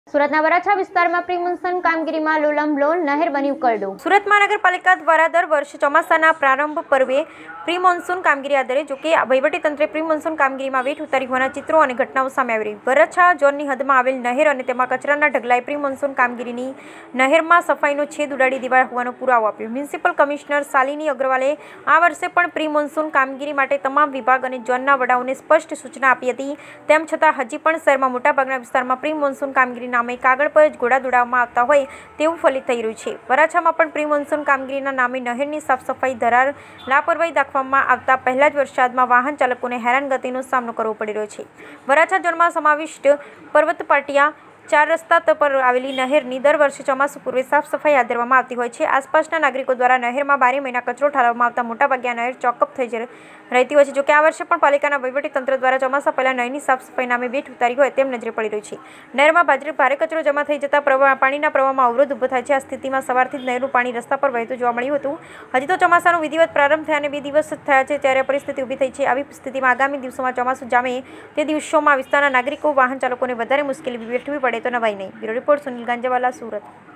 સુરતના વરાછા વિસ્તારમાં pre monsoon કામગીરીમાં લોલમલોલ નહેર બની ઉકરડો। સુરત મહાનગરપાલિકા દ્વારા દર વર્ષે ચોમાસાના પ્રારંભ પર્વે પ્રી મોન્સૂન કામગીરી આધારે જોકે વહીવટીતંત્રે પ્રી મોન્સૂન કામગીરીમાં વેઠ ઉતારી હોવાના ચિત્રો અને ઘટનાઓ સામે આવી રહી। વરાછા ઝોનની હદમાં આવેલ નહેર અને તેમાં કચરાના ઢગલાએ પ્રી મોન્સૂન કામગીરીની નહેરમાં સફાઈનો છેદ ઉડાડી દેવાયો હોવાનો પુરાવો આપ્યો। મ્યુનિસિપલ કમિશનર શાલિની અગ્રવાલે આ વર્ષે પણ પ્રી મોન્સૂન કામગીરી માટે તમામ વિભાગ અને ઝોનના વડાઓને સ્પષ્ટ સૂચના આપી હતી। તેમ છતાં હજી પણ શહેરમાં મોટાભાગના વિસ્તારમાં પ્રી મોન્સૂન કામગીરી નામે કાગળ પર જ ઘોડા દોડાવવામાં આવતા હોય તેવું ફલિત થઈ રહ્યું છે। વરાછામાં પણ પ્રી મોન્સૂન કામગીરીના નામે નહેરની સાફ સફાઈ ધરાર લાપરવાહી દાખવવામાં આવતા પહેલા જ વરસાદમાં વાહન ચાલકોને હેરાનગતિનો સામનો કરવો પડી રહ્યો છે। વરાછા ઝોનમાં સમાવિષ્ટ પર્વત પાટિયા 4 રસ્તા પર આવેલી નહેરની દર વર્ષે ચોમાસું પૂર્વે સાફ સફાઈ હાથ ધરવામાં આવતી હોય છે। આસપાસના નાગરિકો દ્વારા નહેરમાં 12 મહિના કચરો ઠાલવવામાં આવતા મોટાભાગે આ નહેર ચોકઅપ થઈ રહેતી હોય છે। જોકે આ વર્ષે પણ પાલિકાના વહીવટીતંત્ર દ્વારા ચોમાસા પહેલા નહેરની સાફ સફાઈ નામે વેઠ ઉતારી હોય તેમ નજરે પડી રહ્યું છે। નહેરમાં ભારે કચરો જમા થઈ જતા પાણીના પ્રવાહમાં અવરોધ ઊભો થાય છે। આ સ્થિતિમાં સવારથી જ નહેરનું પાણી રસ્તા પર વહેતું જોવા મળ્યું હતું। હજી તો ચોમાસાનો વિધિવત પ્રારંભ થયાને 2 દિવસ થયા છે ત્યારે પરિસ્થિતિ ઊભી થઈ છે। આવી સ્થિતિમાં આગામી દિવસોમાં ચોમાસું જામે તે દિવસોમાં વિસ્તારના નાગરિકો વાહન ચાલકોને વધારે મુશ્કેલી વેઠવી પડે તો નવાઈ નહીં। Bureau report Sunil Ganjawala, Surat.